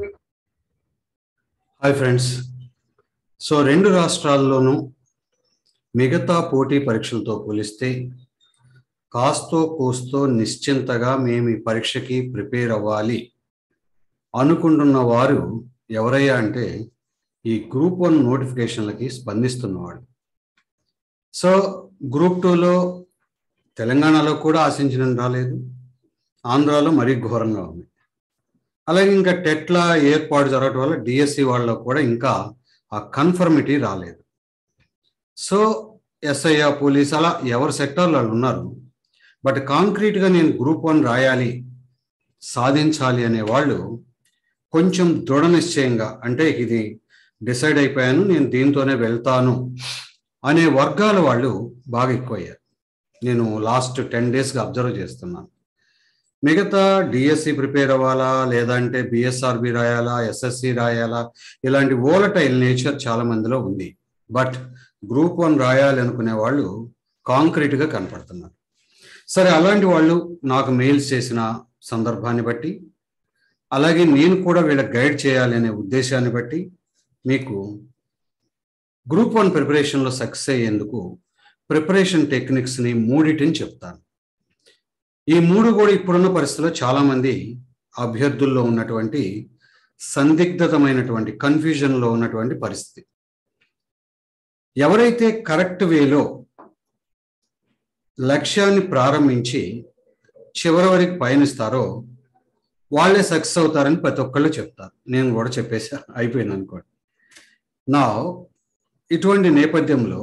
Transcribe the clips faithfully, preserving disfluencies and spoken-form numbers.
Hi friends. So రెండు రాష్ట్రాల్లోనూ మిగతా పోటీ పరీక్షలతో పోలిస్తే కాస్తో కూస్తో నిశ్చింతగా మేము ఈ పరీక్షకి ప్రిపేర్ అవ్వాలి అనుకుంటున్న వారు ఎవరయ్యా అంటే ఈ గ్రూప్ వన్ నోటిఫికేషన్లకి స్పందిస్తున్నవాడు. సో గ్రూప్ టూలో తెలంగాణలో కూడా ఆశించినంత రాలేదు, ఆంధ్రాలో మరీ ఘోరంగా ఉంది. అలాగే ఇంకా టెట్ల ఏర్పాటు జరగడం వల్ల డిఎస్సి వాళ్ళలో కూడా ఇంకా ఆ కన్ఫర్మిటీ రాలేదు. సో ఎస్ఐఆర్ పోలీస్ అలా ఎవరి సెక్టార్లో వాళ్ళు ఉన్నారు. బట్ కాంక్రీట్గా నేను గ్రూప్ వన్ రాయాలి, సాధించాలి అనే వాళ్ళు కొంచెం దృఢ నిశ్చయంగా, అంటే ఇది డిసైడ్ అయిపోయాను, నేను దీంతోనే వెళ్తాను అనే వర్గాల వాళ్ళు బాగా ఎక్కువయ్యారు. నేను లాస్ట్ టెన్ డేస్గా అబ్జర్వ్ చేస్తున్నాను. మిగతా డిఎస్సి ప్రిపేర్ అవ్వాలా, లేదంటే బిఎస్ఆర్బి రాయాలా, ఎస్ఎస్సి రాయాలా, ఇలాంటి వోలటైల్ నేచర్ చాలా మందిలో ఉంది. బట్ గ్రూప్ వన్ రాయాలి అనుకునే వాళ్ళు కాంక్రీట్గా కనపడుతున్నారు. సరే, అలాంటి వాళ్ళు నాకు మెయిల్స్ చేసిన సందర్భాన్ని బట్టి, అలాగే నేను కూడా వీళ్ళకి గైడ్ చేయాలి అనే ఉద్దేశాన్ని బట్టి మీకు గ్రూప్ వన్ ప్రిపరేషన్లో సక్సెస్ అయ్యేందుకు ప్రిపరేషన్ టెక్నిక్స్ని మూడిటిని చెప్తాను. ఈ మూడు కూడా ఇప్పుడున్న పరిస్థితుల్లో చాలామంది అభ్యర్థుల్లో ఉన్నటువంటి సందిగ్ధతమైనటువంటి కన్ఫ్యూజన్లో ఉన్నటువంటి పరిస్థితి. ఎవరైతే కరెక్ట్ వేలో లక్ష్యాన్ని ప్రారంభించి చివరి వరకు పయనిస్తారో వాళ్ళే సక్సెస్ అవుతారని ప్రతి ఒక్కళ్ళు చెప్తారు. నేను కూడా చెప్పేసి అయిపోయాను అనుకోండి. నా ఇటువంటి నేపథ్యంలో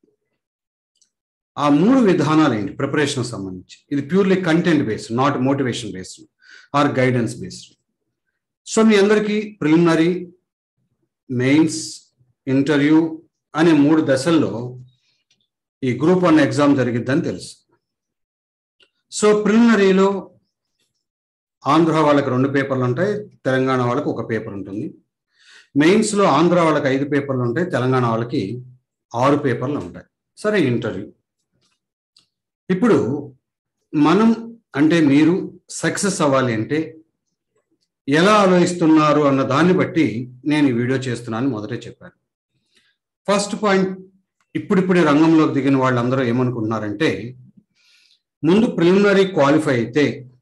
ఆ మూడు విధానాలు ఏంటి ప్రిపరేషన్ సంబంధించి? ఇది purely content based, not motivation based or guidance based. So మీ అందరికీ ప్రిలిమినరీ, మెయిన్స్, ఇంటర్వ్యూ అనే మూడు దశల్లో ఈ గ్రూప్ వన్ ఎగ్జామ్ జరిగిద్దని తెలుసు. సో ప్రిలిమినరీలో ఆంధ్ర వాళ్ళకి రెండు పేపర్లు ఉంటాయి, తెలంగాణ వాళ్ళకి ఒక పేపర్ ఉంటుంది. మెయిన్స్లో ఆంధ్ర వాళ్ళకి ఐదు పేపర్లు ఉంటాయి, తెలంగాణ వాళ్ళకి ఆరు పేపర్లు ఉంటాయి. సరే, ఇంటర్వ్యూ. ఇప్పుడు మనం అంటే మీరు సక్సెస్ అవ్వాలి అంటే ఎలా ఆలోచిస్తున్నారు అన్న దాన్ని బట్టి నేను ఈ వీడియో చేస్తున్నాను మొదటే చెప్పాను. ఫస్ట్ పాయింట్, ఇప్పుడిప్పుడే రంగంలోకి దిగిన వాళ్ళందరూ ఏమనుకుంటున్నారంటే ముందు ప్రిలిమినరీ క్వాలిఫై అయితే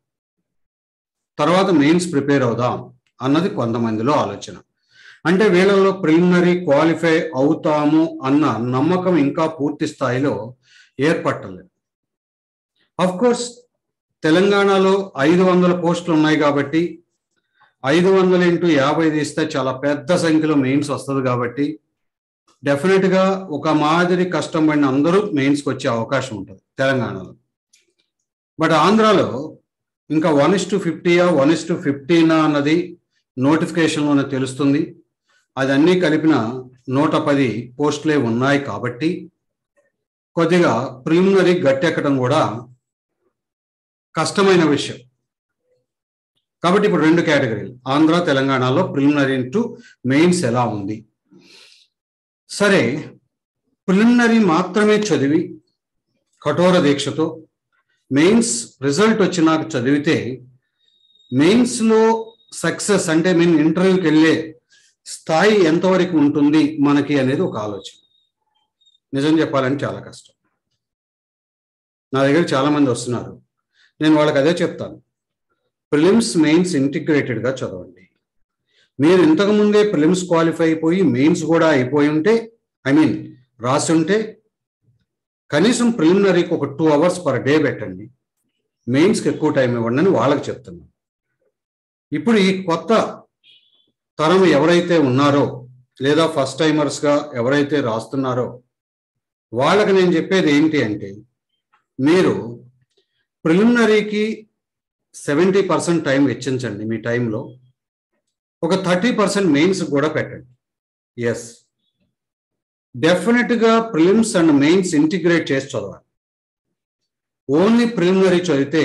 తర్వాత మెయిన్స్ ప్రిపేర్ అవుదాం అన్నది కొంతమందిలో ఆలోచన. అంటే వీళ్ళలో ప్రిలిమినరీ క్వాలిఫై అవుతాము అన్న నమ్మకం ఇంకా పూర్తి స్థాయిలో ఏర్పట్టలేదు. అఫ్ కోర్స్ తెలంగాణలో ఐదు వందల పోస్టులు ఉన్నాయి కాబట్టి ఐదు వందల ఇంటూ యాభై తీస్తే చాలా పెద్ద సంఖ్యలో మెయిన్స్ వస్తుంది కాబట్టి డెఫినెట్గా ఒక మాదిరి కష్టం పడిన అందరూ మెయిన్స్కి వచ్చే అవకాశం ఉంటుంది తెలంగాణలో. బట్ ఆంధ్రాలో ఇంకా వన్ ఇస్ టు ఫిఫ్టీయా వన్ ఇస్ టు ఫిఫ్టీనా అన్నది నోటిఫికేషన్లోనే తెలుస్తుంది. అది అన్నీ కలిపిన నూట పది పోస్టులే ఉన్నాయి కాబట్టి కొద్దిగా ప్రిలిమినరీ గట్టెక్కడం కూడా కష్టమైన విషయం. కాబట్టి ఇప్పుడు రెండు కేటగిరీలు, ఆంధ్ర తెలంగాణలో ప్రిలిమినరీ టు మెయిన్స్ ఎలా ఉంది. సరే, ప్రిలిమినరీ మాత్రమే చదివి కఠోర దీక్షతో మెయిన్స్ రిజల్ట్ వచ్చినాక చదివితే మెయిన్స్లో సక్సెస్ అంటే మేము ఇంటర్వ్యూకి వెళ్ళే స్థాయి ఎంతవరకు ఉంటుంది మనకి అనేది ఒక ఆలోచన. నిజం చెప్పాలంటే చాలా కష్టం. నా దగ్గర చాలామంది వస్తున్నారు, నేను వాళ్ళకి అదే చెప్తాను, ప్రిలిమ్స్ మెయిన్స్ ఇంటిగ్రేటెడ్గా చదవండి. మీరు ఇంతకుముందే ప్రిలిమ్స్ క్వాలిఫై అయిపోయి మెయిన్స్ కూడా అయిపోయి ఉంటే, ఐ మీన్ రాసి ఉంటే కనీసం ప్రిలిమినరీకి ఒక టూ అవర్స్ పర్ డే పెట్టండి, మెయిన్స్కి ఎక్కువ టైం ఇవ్వండి అని వాళ్ళకి చెప్తున్నాను. ఇప్పుడు ఈ కొత్త తరం ఎవరైతే ఉన్నారో లేదా ఫస్ట్ టైమర్స్గా ఎవరైతే రాస్తున్నారో వాళ్ళకి నేను చెప్పేది ఏంటి అంటే మీరు ప్రిలిమినరీకి సెవెంటీ పర్సెంట్ టైం వెచ్చించండి మీ టైంలో, ఒక థర్టీ పర్సెంట్ మెయిన్స్ కూడా పెట్టండి. ఎస్, డెఫినెట్గా ప్రిలిమ్స్ అండ్ మెయిన్స్ ఇంటిగ్రేట్ చేసి చదవాలి. ఓన్లీ ప్రిలిమినరీ చదివితే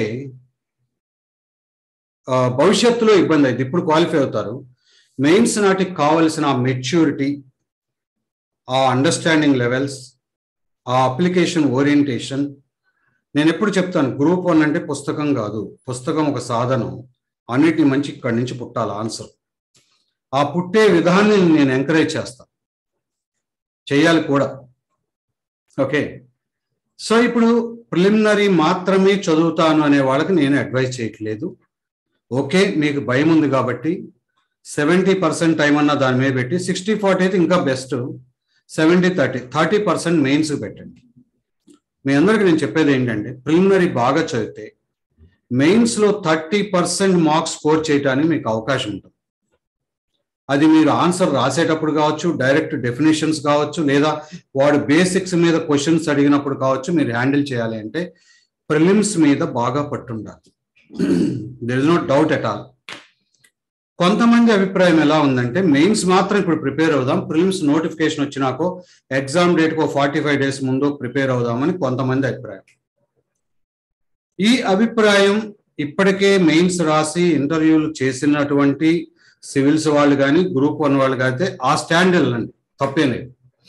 భవిష్యత్తులో ఇబ్బంది అయింది. ఇప్పుడు క్వాలిఫై అవుతారు, మెయిన్స్ నాటికి కావలసిన మెచ్యూరిటీ, ఆ అండర్స్టాండింగ్ లెవెల్స్, ఆ అప్లికేషన్ ఓరియంటేషన్. నేను ఎప్పుడు చెప్తాను, గ్రూప్ వన్ అంటే పుస్తకం కాదు, పుస్తకం ఒక సాధనం, అన్నిటిని మంచి ఇక్కడి నుంచి పుట్టాలి ఆన్సర్. ఆ పుట్టే విధాన్ని నేను ఎంకరేజ్ చేస్తాను, చేయాలి కూడా. ఓకే, సో ఇప్పుడు ప్రిలిమినరీ మాత్రమే చదువుతాను అనే వాళ్ళకి నేను అడ్వైజ్ చేయట్లేదు. ఓకే, మీకు భయం ఉంది కాబట్టి సెవెంటీ పర్సెంట్ టైం అన్న దాని మీద పెట్టి, సిక్స్టీ ఫార్టీ అయితే ఇంకా best, seventy thirty thirty percent mains పెట్టండి. మీ అందరికీ నేను చెప్పేది ఏంటంటే, ప్రిలిమినరీ బాగా చదివితే మెయిన్స్లో థర్టీ పర్సెంట్ మార్క్స్ స్కోర్ చేయడానికి మీకు అవకాశం ఉంటుంది. అది మీరు ఆన్సర్ రాసేటప్పుడు కావచ్చు, డైరెక్ట్ డెఫినేషన్స్ కావచ్చు, లేదా వాడు బేసిక్స్ మీద క్వశ్చన్స్ అడిగినప్పుడు కావచ్చు, మీరు హ్యాండిల్ చేయాలి అంటే ప్రిలిమ్స్ మీద బాగా పట్టుండాలి. There is no doubt at all. కొంతమంది అభిప్రాయం ఎలా ఉందంటే, మెయిన్స్ మాత్రం ఇప్పుడు ప్రిపేర్ అవుదాం, ప్రిలిమ్స్ నోటిఫికేషన్ వచ్చినాకో ఎగ్జామ్ డేట్కో ఫార్టీ ఫైవ్ డేస్ ముందు ప్రిపేర్ అవుదామని కొంతమంది అభిప్రాయం. ఈ అభిప్రాయం ఇప్పటికే మెయిన్స్ రాసి ఇంటర్వ్యూలు చేసినటువంటి సివిల్స్ వాళ్ళు కానీ, గ్రూప్ వన్ వాళ్ళు కానీ ఆ స్టాండ్ వెళ్ళండి, తప్పేం లేదు,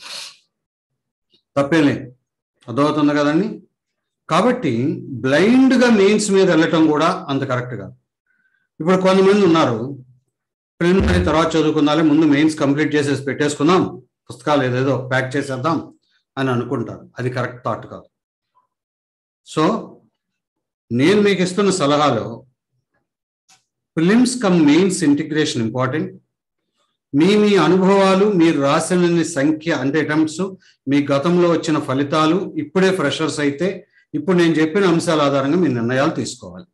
తప్పేం లేదు, అర్థమవుతుంది కదండి. కాబట్టి బ్లైండ్గా మెయిన్స్ మీద వెళ్ళటం కూడా అంత కరెక్ట్ కాదు. ఇప్పుడు కొంతమంది ఉన్నారు, ప్రిలిమినరీ తర్వాత చదువుకుందాలి, ముందు మెయిన్స్ కంప్లీట్ చేసేసి పెట్టేసుకుందాం, పుస్తకాలు ఏదేదో ప్యాక్ చేసేద్దాం అని అనుకుంటారు. అది కరెక్ట్ థాట్ కాదు. సో నేను మీకు ఇస్తున్న సలహాలో prelims cum mains integration important. మీ మీ అనుభవాలు, మీరు రాసిన సంఖ్య అంటే అటెంప్ట్స్, మీ గతంలో వచ్చిన ఫలితాలు, ఇప్పుడే ఫ్రెషర్స్ అయితే ఇప్పుడు నేను చెప్పిన అంశాల ఆధారంగా మీ నిర్ణయాలు తీసుకోవాలి.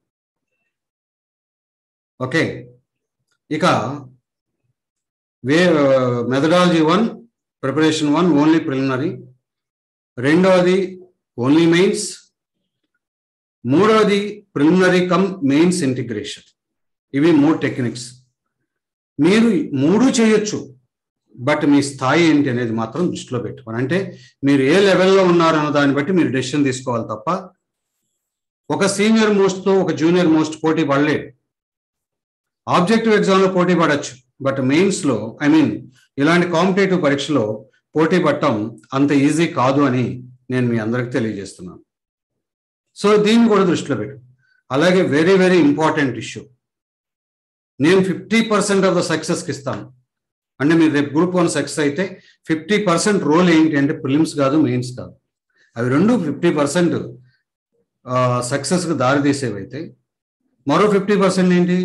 ఓకే, ఇక way methodology one, preparation one only preliminary, రెండవది ఓన్లీ మెయిన్స్, మూడవది ప్రిలిమినరీ కమ్ మెయిన్స్ ఇంటిగ్రేషన్. ఇవి మూడు టెక్నిక్స్. మీరు మూడు చేయొచ్చు, బట్ మీ స్థాయి ఏంటి అనేది మాత్రం దృష్టిలో పెట్టుకోండి. అంటే మీరు ఏ లెవెల్లో ఉన్నారన్న దాన్ని బట్టి మీరు డెసిషన్ తీసుకోవాలి తప్ప ఒక సీనియర్ మోస్ట్తో ఒక జూనియర్ మోస్ట్ పోటీ పడలేదు. ఆబ్జెక్టివ్ ఎగ్జామ్లో పోటీ పడవచ్చు, బట్ మెయిన్స్లో ఐ మీన్ ఇలాంటి కాంపిటేటివ్ పరీక్షలో పోటీ పడటం అంత ఈజీ కాదు అని నేను మీ అందరికి తెలియజేస్తున్నాను. సో దీన్ని కూడా దృష్టిలో పెట్టు. అలాగే వెరీ వెరీ ఇంపార్టెంట్ ఇష్యూ, నేను ఫిఫ్టీ పర్సెంట్ ఆఫ్ ద సక్సెస్కి ఇస్తాను. అంటే మీరు రేపు గ్రూప్ వన్ సక్సెస్ అయితే ఫిఫ్టీ పర్సెంట్ రోల్ ఏంటి అంటే ప్రిలిమ్స్ కాదు, మెయిన్స్ కాదు, అవి రెండు ఫిఫ్టీ పర్సెంట్ సక్సెస్కి దారి తీసేవైతే మరో ఫిఫ్టీ పర్సెంట్ ఏంటి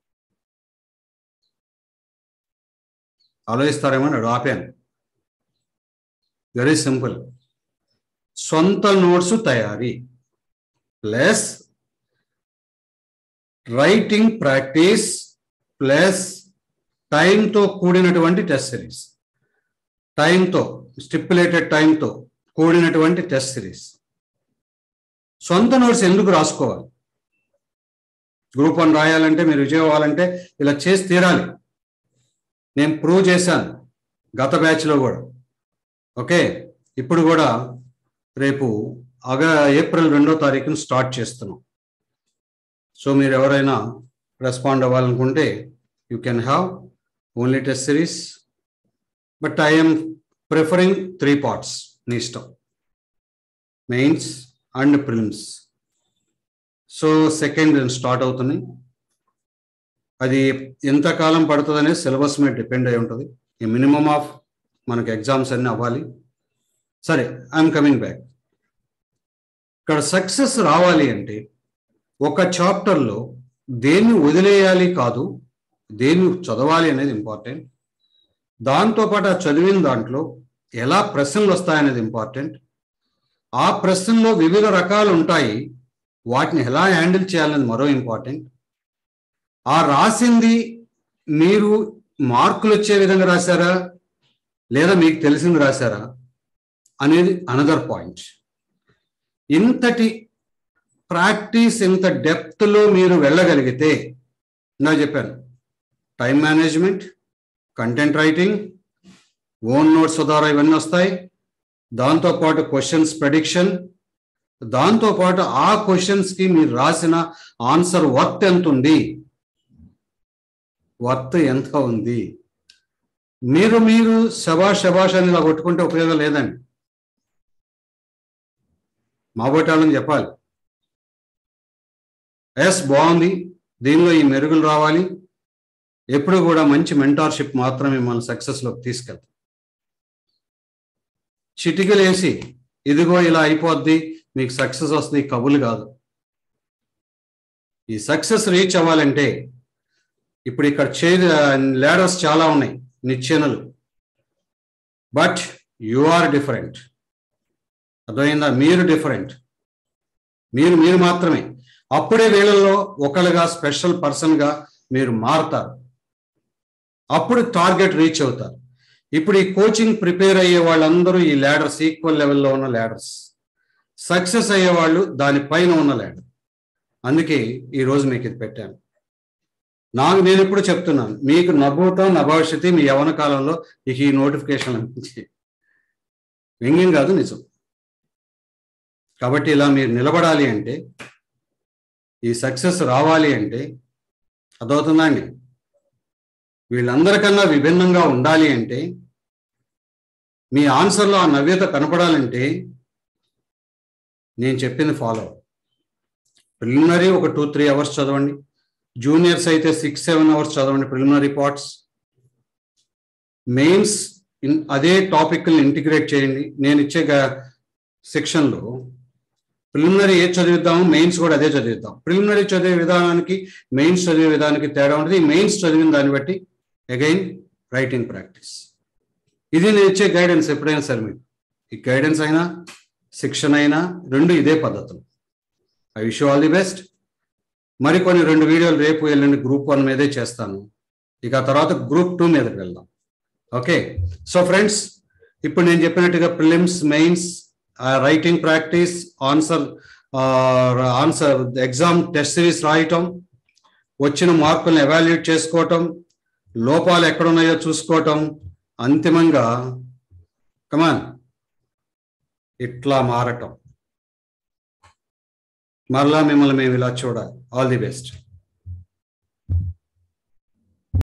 ఆలోచిస్తారేమో అని ఆపాను. వెరీ సింపుల్, సొంత నోట్స్ తయారీ ప్లస్ రైటింగ్ ప్రాక్టీస్ ప్లస్ టైంతో కూడినటువంటి టెస్ట్ సిరీస్, టైంతో స్టిప్యులేటెడ్ టైంతో కూడినటువంటి టెస్ట్ సిరీస్. సొంత నోట్స్ ఎందుకు రాసుకోవాలి? గ్రూప్ వన్ రాయాలంటే, మీరు విజయం అవ్వాలంటే ఇలా చేసి తీరాలి. నేను ప్రూవ్ చేశాను గత బ్యాచ్లో కూడా. ఓకే, ఇప్పుడు కూడా రేపు అగ ఏప్రిల్ రెండో తారీఖున స్టార్ట్ చేస్తున్నాం. సో మీరు ఎవరైనా రెస్పాండ్ అవ్వాలనుకుంటే you can have only test series, but I'm preferring three parts. నీ ఇష్టం, mains and prelims. So second start అవుతున్నాయి. అది ఎంతకాలం పడుతుంది అనేది సిలబస్ మీద డిపెండ్ అయి ఉంటుంది. ఈ మినిమమ్ ఆఫ్ మనకు ఎగ్జామ్స్ అన్నీ అవ్వాలి. సరే, ఐఎమ్ కమింగ్ బ్యాక్. ఇక్కడ సక్సెస్ రావాలి అంటే ఒక చాప్టర్లో దేన్ని వదిలేయాలి కాదు, దేన్ని చదవాలి అనేది ఇంపార్టెంట్. దాంతోపాటు ఆ చదివిన దాంట్లో ఎలా ప్రశ్నలు వస్తాయనేది ఇంపార్టెంట్. ఆ ప్రశ్నల్లో వివిధ రకాలు ఉంటాయి, వాటిని ఎలా హ్యాండిల్ చేయాలనేది మరో ఇంపార్టెంట్. ఆ రాసింది మీరు మార్కులు వచ్చే విధంగా రాశారా లేదా మీకు తెలిసింది రాశారా అనేది అనదర్ పాయింట్. ఇంతటి ప్రాక్టీస్, ఇంత డెప్త్లో మీరు వెళ్ళగలిగితే, నా చెప్పాను time management, content writing, own notes ద్వారా ఇవన్నీ వస్తాయి. దాంతోపాటు క్వశ్చన్స్ ప్రెడిక్షన్, దాంతోపాటు ఆ క్వశ్చన్స్కి మీరు రాసిన ఆన్సర్ వర్త్ ఎంత ఉంది, వర్త్ ఎంత ఉంది. మీరు మీరు శబాష్ శబాష్ అని ఇలా కొట్టుకుంటే ఉపయోగం లేదండి. మా బొట్టాలని చెప్పాలి, ఎస్ బాగుంది, దీనిలో ఈ మెరుగులు రావాలి, ఎప్పుడు కూడా మంచి మెంటార్షిప్ మాత్రమే మన సక్సెస్లోకి తీసుకెళ్తాం. చిటికలేసి ఇదిగో ఇలా అయిపోద్ది, మీకు సక్సెస్ వస్తుంది కబులు కాదు. ఈ సక్సెస్ రీచ్ అవ్వాలంటే ఇప్పుడు ఇక్కడ చే లాడర్స్ చాలా ఉన్నాయి, నిచ్చెనలు. But you are different. అర్థమైందా? మీరు డిఫరెంట్, మీరు మీరు మాత్రమే. అప్పుడే వీళ్ళల్లో ఒకళ్ళుగా స్పెషల్ పర్సన్గా మీరు మారుతారు. అప్పుడు టార్గెట్ రీచ్ అవుతారు. ఇప్పుడు ఈ కోచింగ్ ప్రిపేర్ అయ్యే వాళ్ళందరూ ఈ ల్యాడర్స్, ఈక్వల్ లెవెల్లో ఉన్న ల్యాడర్స్. సక్సెస్ అయ్యేవాళ్ళు దానిపైన ఉన్న ల్యాడర్. అందుకే ఈరోజు మీకు ఇది పెట్టాను. నాకు నేను ఎప్పుడు చెప్తున్నాను, మీకు నభూతం నభవిష్యతి మీ యవన కాలంలో ఇక ఈ నోటిఫికేషన్ అనిపించి వ్యంగ్యం కాదు, నిజం. కాబట్టి ఇలా మీరు నిలబడాలి అంటే, ఈ సక్సెస్ రావాలి అంటే, అదవుతుందా అండి? వీళ్ళందరికన్నా విభిన్నంగా ఉండాలి అంటే, మీ ఆన్సర్లో ఆ నవ్యత కనపడాలంటే నేను చెప్పింది ఫాలో. ప్రిలిమినరీ ఒక టూ త్రీ అవర్స్ చదవండి. జూనియర్స్ అయితే సిక్స్ సెవెన్ అవర్స్ చదవండి ప్రిలిమినరీ పార్ట్స్. మెయిన్స్ ఇన్ అదే టాపిక్ని ఇంటిగ్రేట్ చేయండి. నేను ఇచ్చే సెక్షన్లో ప్రిలిమినరీ ఏ చదివిద్దాము, మెయిన్స్ కూడా అదే చదివిద్దాం. ప్రిలిమినరీ చదివే విధానానికి మెయిన్స్ చదివే విధానానికి తేడా ఉంటుంది. మెయిన్స్ చదివిన దాన్ని బట్టి అగైన్ రైటింగ్ ప్రాక్టీస్. ఇది నేను ఇచ్చే గైడెన్స్. ఎప్పుడైనా సరే మీకు ఈ గైడెన్స్ అయినా శిక్షణ అయినా రెండు ఇదే పద్ధతులు. I wish you all the best. మరికొన్ని రెండు వీడియోలు రేపు ఎల్లుండి గ్రూప్ వన్ మీదే చేస్తాను. ఇక తర్వాత గ్రూప్ టూ మీదకి వెళ్దాం. ఓకే. సో ఫ్రెండ్స్, ఇప్పుడు నేను చెప్పినట్టుగా prelims, mains, writing practice, answer answer exam test series రాయటం, వచ్చిన మార్కులను ఎవాల్యుయేట్ చేసుకోవటం, లోపాలు ఎక్కడున్నాయో చూసుకోవటం, అంతిమంగా కమాన్ ఇట్లా మారటం. మరలా మిమ్మల్ని మేము ఇలా చూడాలి. All the best.